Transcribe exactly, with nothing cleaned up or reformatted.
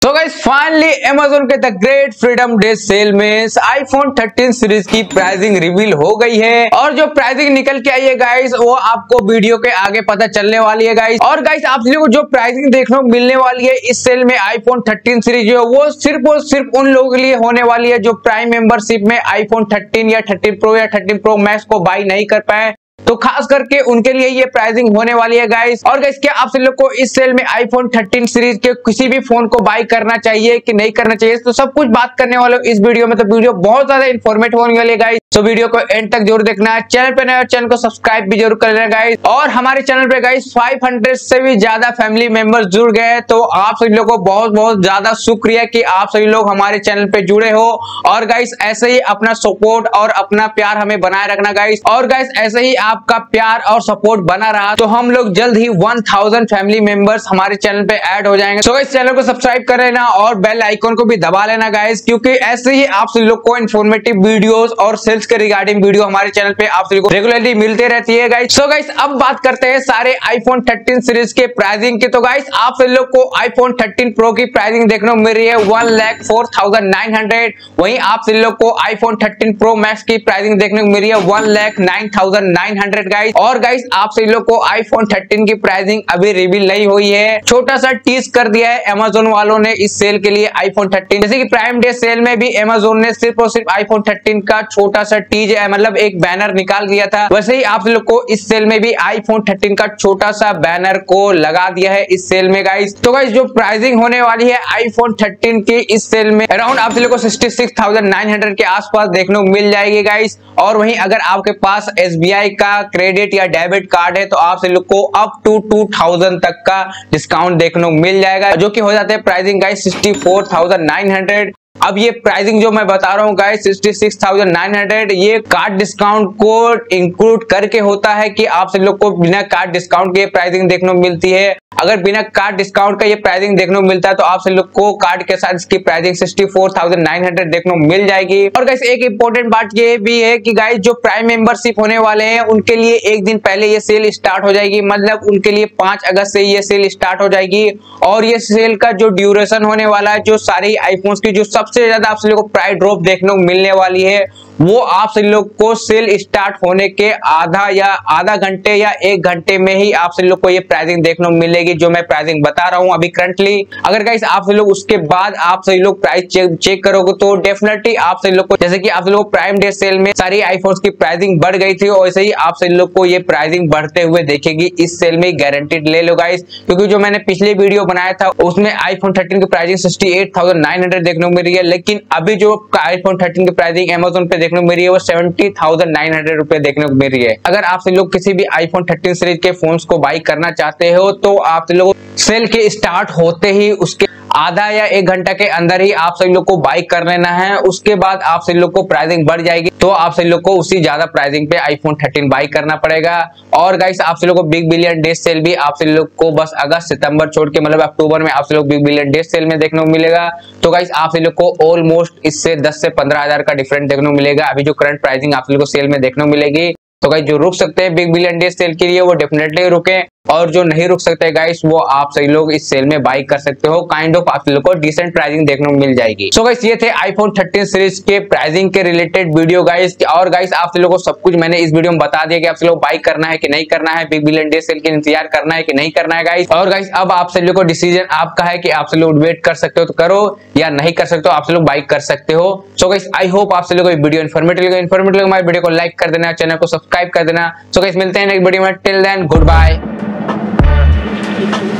सो guys finally Amazon के the great freedom day sale में iPhone thirteen series की pricing reveal हो गई है और जो प्राइसिंग निकल के आई है गाइस वो आपको वीडियो के आगे पता चलने वाली है गाइस। और गाइस आप लोगों को जो प्राइसिंग देखने को मिलने वाली है इस सेल में आईफोन थर्टीन सीरीज जो वो सिर्फ और सिर्फ उन लोगों के लिए होने वाली है जो प्राइम मेंबरशिप में आईफोन थर्टीन या थर्टीन प्रो या थर्टीन प्रो मैक्स को बाई नहीं कर पाए, तो खास करके उनके लिए ये प्राइसिंग होने वाली है गाइस। और गाइस क्या आप लोग को इस सेल में आईफोन थर्टीन सीरीज के किसी भी फोन को बाई करना चाहिए कि नहीं करना चाहिए, तो सब कुछ बात करने वाले इस वीडियो में। तो वीडियो बहुत ज्यादा इन्फॉर्मेटिव होने वाली है गाइस, तो वीडियो को एंड तक जरूर देखना है। चैनल पे नए चैनल को सब्सक्राइब भी जरूर कर लेना गाइस। और हमारे चैनल पे गाइस पाँच सौ से भी ज्यादा फैमिली मेंबर्स जुड़ गए, तो आप सभी लोगों को बहुत बहुत ज्यादा शुक्रिया कि आप सभी लोग हमारे चैनल पे जुड़े हो। और गाइस ऐसे ही अपना सपोर्ट और अपना प्यार हमें बनाए रखना गाइस। और गाइस ऐसे ही आपका प्यार और सपोर्ट बना रहा तो हम लोग जल्द ही हज़ार फैमिली मेंबर्स हमारे चैनल पे ऐड हो जाएंगे। तो इस चैनल को सब्सक्राइब कर लेना और बेल आइकन को भी दबा लेना गाइस, क्योंकि ऐसे ही आप सभी लोग को इन्फॉर्मेटिव वीडियोस और सेल्स के रिगार्डिंग वीडियो हमारे चैनल पे आप सभी को रेगुलरली मिलते रहती है गाइस। सो गाइस अब बात करते हैं सारे आईफोन थर्टीन सीरीज के प्राइसिंग के। तो गाइस आप सभी लोग को आईफोन थर्टीन प्रो की प्राइसिंग देखने को मिल रही है one lakh four thousand nine hundred. वहीं आप सभी लोग को आईफोन थर्टीन प्रो मैक्स की प्राइसिंग देखने को मिल रही है one lakh nine thousand nine hundred guys. और गाइस आप सभी लोग को आईफोन थर्टीन की प्राइसिंग अभी रिवील नहीं हुई है, छोटा सा टीज कर दिया है Amazon वालों ने इस सेल के लिए आईफोन थर्टीन। जैसे कि प्राइम डे सेल में भी Amazon ने सिर्फ और सिर्फ आईफोन थर्टीन का छोटा सा टीज है, मतलब एक बैनर निकाल दिया था, वैसे ही आप सभी लोग को इस सेल में भी आईफोन थर्टीन का छोटा सा बैनर को लगा दिया है इस सेल में गाइस। तो गाइस जो प्राइसिंग होने वाली है आईफोन थर्टीन की इस सेल में अराउंड आप सभी लोग को sixty six thousand nine hundred के आसपास देखने को मिल जाएगी गाइस। और वहीं अगर आपके पास एस बी आई का क्रेडिट या डेबिट कार्ड है तो आप सभी लोग को अप टू टू थाउजेंड तक का डिस्काउंट देखने को मिल जाएगा, जो कि हो जाते हैं pricing guys sixty four thousand nine hundred. अब ये प्राइसिंग जो मैं बता रहा हूँ guys sixty six thousand nine hundred ये कार्ड डिस्काउंट को इंक्लूड करके होता है कि आप सभी लोग को बिना कार्ड डिस्काउंट के प्राइसिंग देखने को मिलती है। अगर बिना कार्ड डिस्काउंट का ये प्राइसिंग देखने को मिलता है तो आप सभी लोग को कार्ड के साथ इसकी pricing sixty four thousand nine hundred देखने को मिल जाएगी। और गाइस एक इंपॉर्टेंट बात ये भी है कि गाइस जो प्राइम मेंबरशिप होने वाले हैं उनके लिए एक दिन पहले ये सेल स्टार्ट हो जाएगी, मतलब उनके लिए पांच अगस्त से ये सेल स्टार्ट हो जाएगी। और ये सेल का जो ड्यूरेशन होने वाला है, जो सारी आईफोन्स की जो सबसे ज्यादा आप सभी लोग को प्राइस ड्रॉप देखने को मिलने वाली है, वो आप सभी लोग को सेल स्टार्ट होने के आधा या आधा घंटे या एक घंटे में ही आप सभी लोग को ये प्राइसिंग देखने को मिलेगी जो मैं प्राइसिंग बता रहा हूं अभी करंटली। अगर गाइस आप सभी लोग उसके बाद आप सभी लोग प्राइस चेक चेक करोगे तो डेफिनेटली आप सभी लोग को, जैसे कि आप सभी लोग प्राइम डे सेल में सारी आईफोन्स की प्राइसिंग बढ़ गई थी, वैसे ही आप सभी लोग को ये प्राइसिंग बढ़ते हुए देखेगी इस सेल में, गारंटीड ले लो गाइस। क्योंकि जो मैंने पिछले वीडियो बनाया था उसमें आईफोन थर्टीन की pricing sixty eight thousand nine hundred देखने को मिल रही है, लेकिन अभी जो आईफोन थर्टीन की प्राइसिंग Amazon पे देखने को मिल रही है वो सेवेंटी थाउजेंड नाइन हंड्रेड रुपए देखने को मिल रही है। अगर आप सभी लोग किसी भी आईफोन थर्टीन सीरीज के फोन्स को बाई करना चाहते हो तो आप सभी लोग सेल के स्टार्ट होते ही उसके आधा या एक घंटा के अंदर ही आप सभी लोग को बाई कर लेना है। उसके बाद आप सभी लोग को प्राइसिंग बढ़ जाएगी तो आप सभी लोग को उसी ज्यादा प्राइसिंग पे आईफोन थर्टीन बाई करना पड़ेगा। और गाइस आप सभी लोग को बिग बिलियन डे सेल भी आप सभी लोग को बस अगस्त सितंबर छोड़ के मतलब अक्टूबर में आप सभी लोग बिग बिलियन डे सेल में देखने को मिलेगा। तो गाइस आप सभी लोग को ऑलमोस्ट इससे दस से पंद्रह हजार का डिफरेंट देखने को मिलेगा अभी जो करंट प्राइसिंग आप सभी लोग को सेल में देखने को मिलेगी। तो गाइस जो रुक सकते हैं बिग बिलियन डे सेल के लिए वो डेफिनेटली रुके, और जो नहीं रुक सकते गाइस वो आप सही लोग इस सेल में बाई कर सकते हो। काइंड ऑफ आप लोग को डिसेंट प्राइसिंग देखने को मिल जाएगी। सो गाइस ये थे आईफोन थर्टीन सीरीज के प्राइसिंग के रिलेटेड वीडियो गाइस। और गाइस आप सभी लोगों को सब कुछ मैंने इस वीडियो में बता दिया कि आप सभी लोग बाई करना है कि नहीं करना है, बिग बिलियन डे सेल के इंतजार करना है कि नहीं करना है गाइस। और गाइस अब आप सभी लोग को डिसीजन आपका है कि आप सभी लोग वेट कर सकते हो तो करो, या नहीं कर सकते हो आप सभी लोग बाई कर सकते हो। सो गाइस आई होप आप सभी लोग को वीडियो इन्फॉर्मेटिव लगा। इन्फॉर्मेटिव लगा हमारे वीडियो को लाइक कर देना, चैनल को सब्सक्राइब कर देना। सो गाइस मिलते हैं नेक्स्ट वीडियो में, टिल देन गुड बाय।